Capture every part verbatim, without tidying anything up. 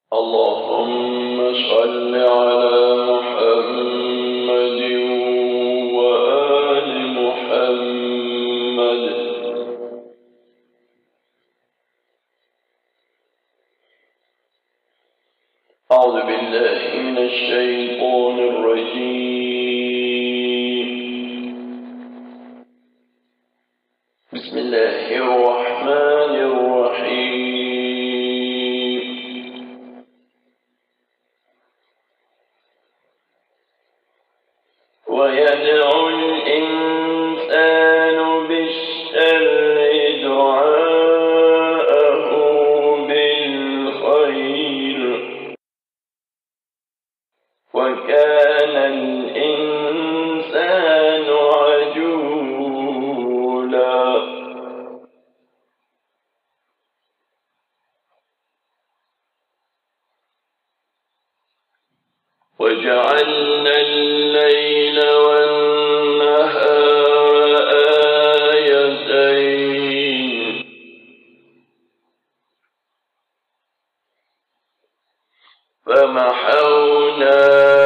اللهم صل على محمد وآل محمد. أعوذ بالله من الشيطان الرجيم. بسم الله الرحمن الرحيم. ويدعو الإنسان بالشر دعاءه بالخير وكان الإنسان عجولا. وجعلنا الليل والنهار آيتين فمحونا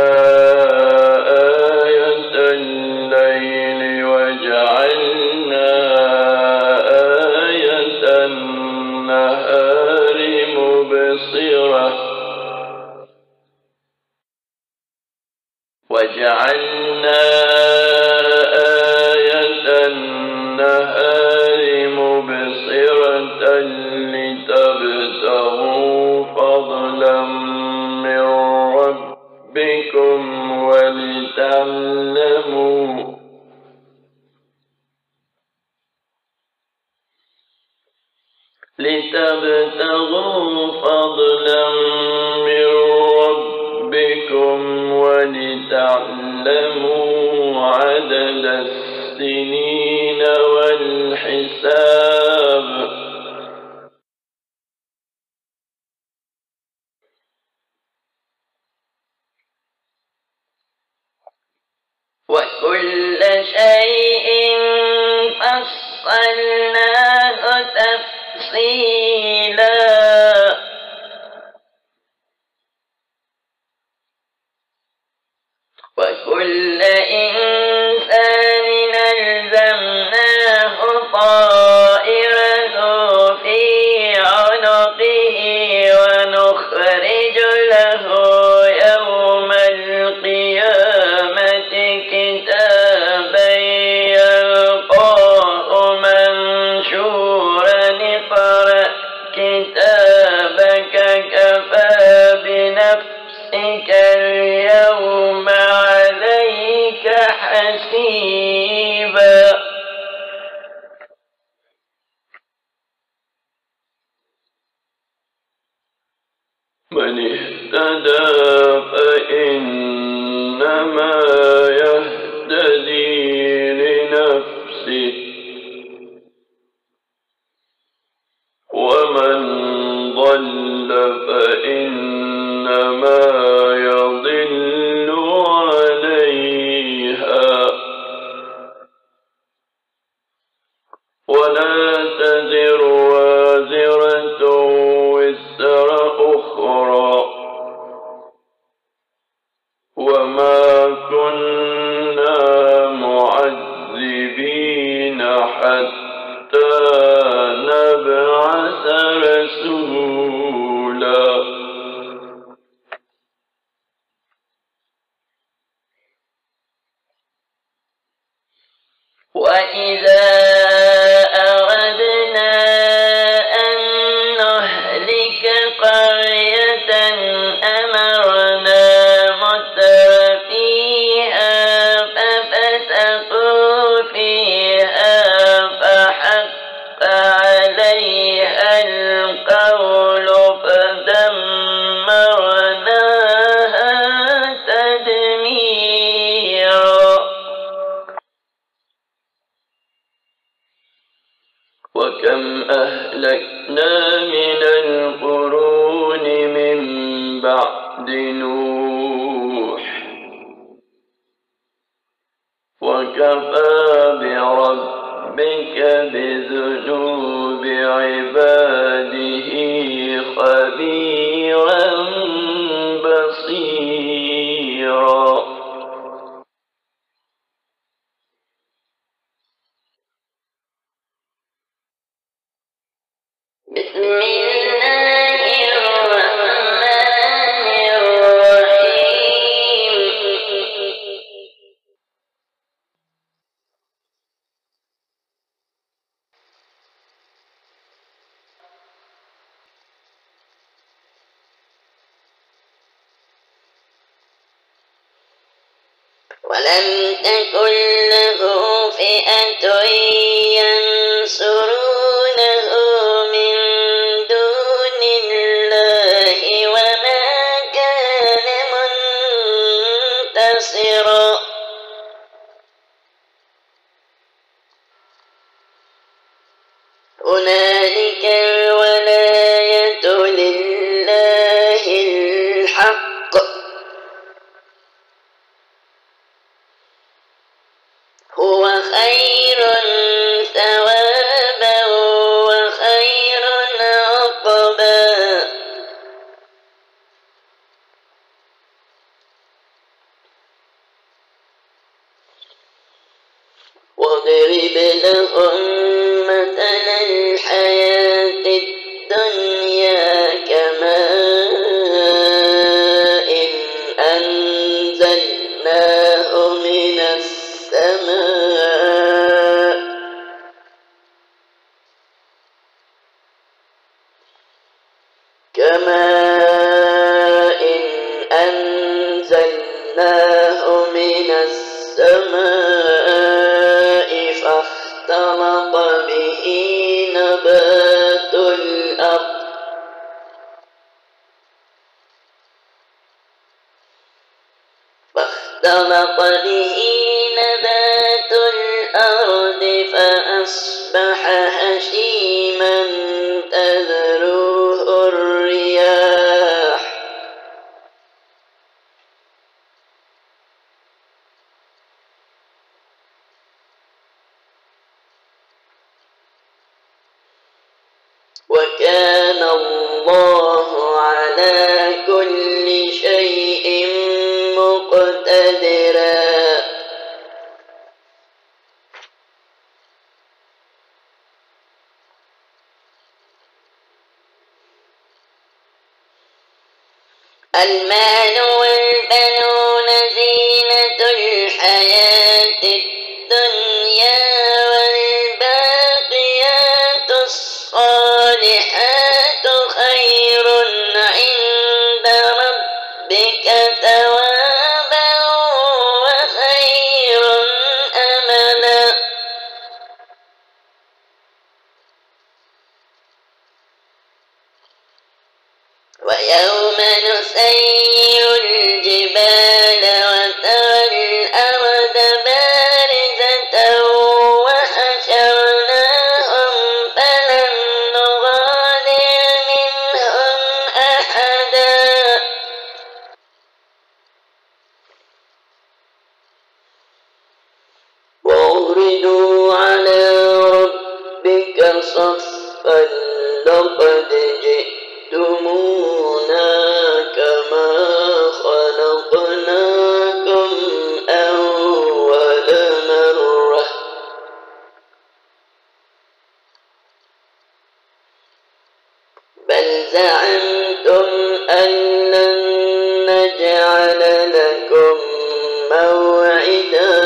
آية الليل وجعلنا آية النهار مبصرة وجعلنا آية النهار مبصرة لتبتغوا فضلا من ربكم ولتعلموا لتبتغوا فضلا من ربكم ولتعلموا عدد السنين والحساب وكل شيء فصلناه تفصيلا وكل إنسان ألزمناه طائره في عنقه ونخرج له يوم القيامة كتابا يلقاه منشورا اقرأ كتابك كفى بنفسك اليوم عليك حسيبا. من اهتدى فإنما يهتدي لنفسه ومن ضل فإنما يضل عليها ولا تزر وازرة وزر أخرى وما كنا معذبين حتى نبعث رسولا. وإذا أردنا أن نهلك قرية أمرنا متر فيها ففسقوا فيها فحق عليها القول فدمرناها تدميرا. وكم أهلكنا من القرون من بعد نوح وكفى بربك بذنوب عباده خبيرا ولم تكن له فئة ينصرونه من دون الله وما كان منتصرا هنالك الولاية لله الحق هو خير ثوابا وخير عقبا واضرب لهم مثل الحياة الدنيا كماء أنزلناه من السماء كماء أنزلناه من السماء فاختلط به نبات الأرض فاختلط به نبات الأرض فأصبح هشيما تذروه الرياح وكان الله على كل شيء مقتدرا المال والبنون زينة الحياة الدنيا والباقيات الصالحات خير عند ربك ثوابا وخير أملا ويوم نسير الجبال وترى الأرض بارزة وحشرناهم فلم نغادر منهم أحدا وعرضوا على ربك صفا لقد جئتمونا كما خلقناكم أول مرة بل زعمتم أن لن نجعل لكم موعدا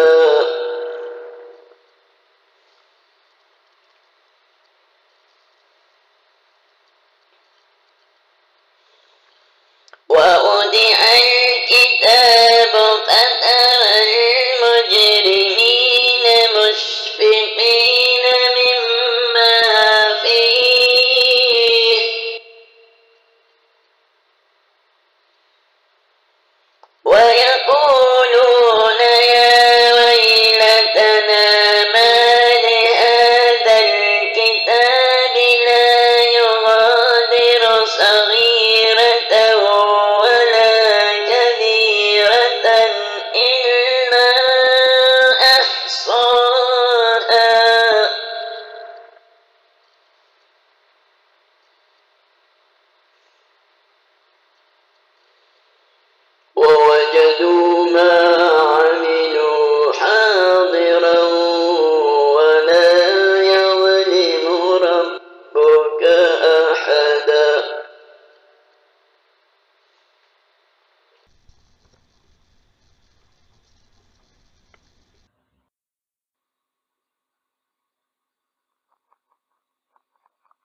ووضع الكتاب فترى المجرمين مشفقين مما فيه ويقولون يا ويلتنا ما لهذا الكتاب لا يغادر صغيرة ولا كبيرة إلا أحصاها ووجدوا ما عملوا حاضرا ولا يظلم ربك أحدا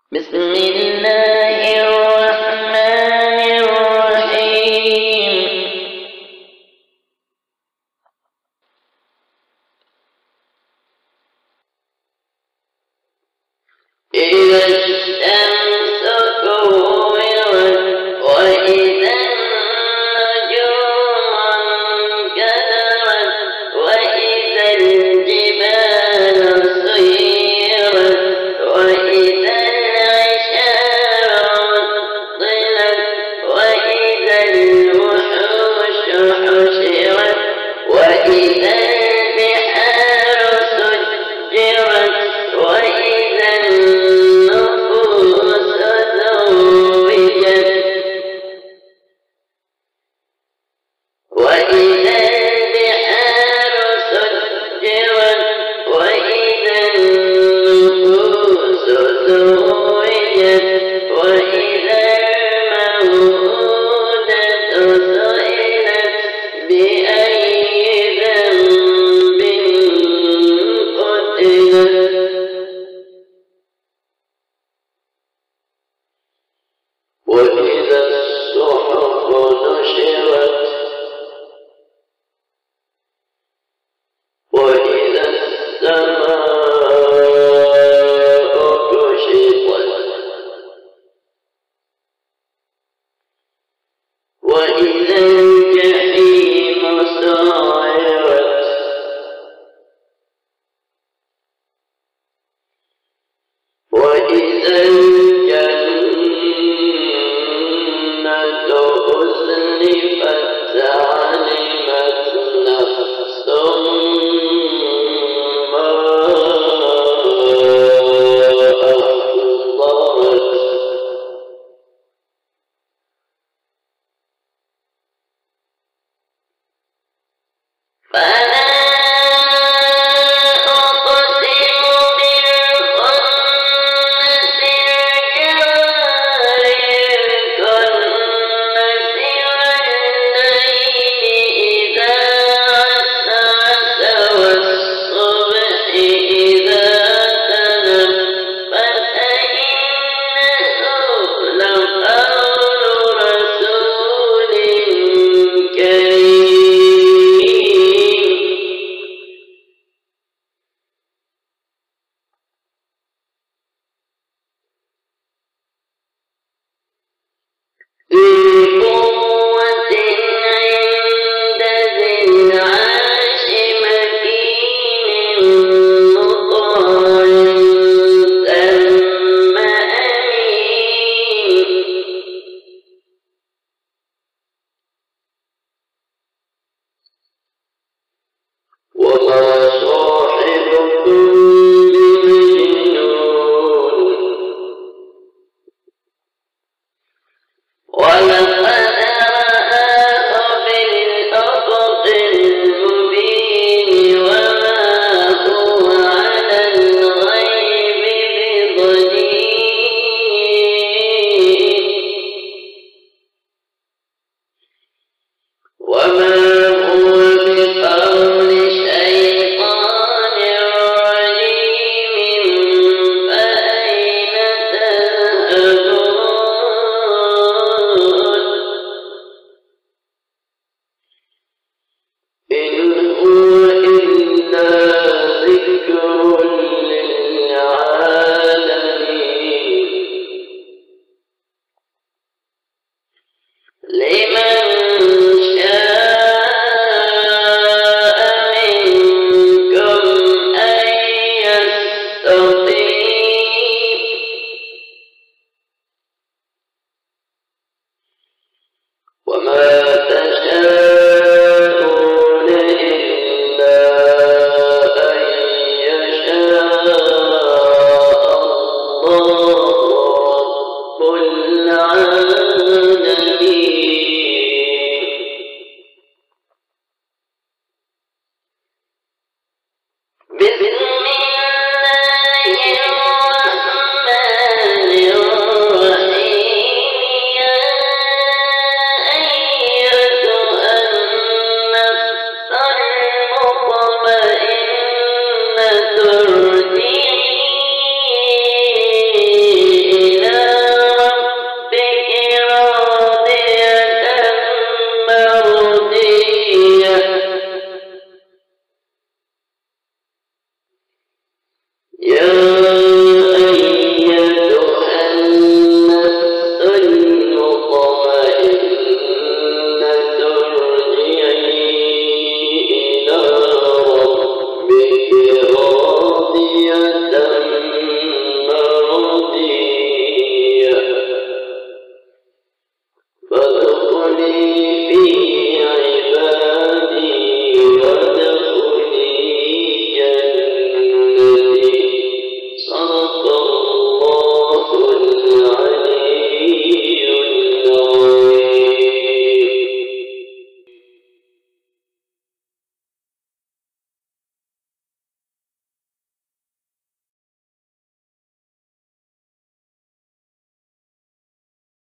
بسم الله الرحمن الرحيم إذا الشمس كورت وإذا النجوم انكدرت وإذا الجبال سيرت وإذا العشار عطلت وإذا الوحوش حشرت وإذا البحار سجرت وإذا النفوس زوجت وإذا البحار سجرت وإذا النفوس زوجت وإذا الموءودة سئلت بأي ذنب قتلت وإذا الصحف نشرت